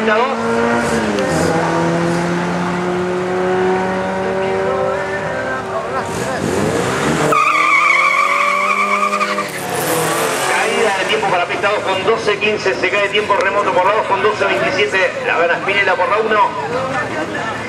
pista 2. Para pista 2 con 12.15, se cae tiempo remoto por la 2 con 12.27, la gana Spinella por la 1.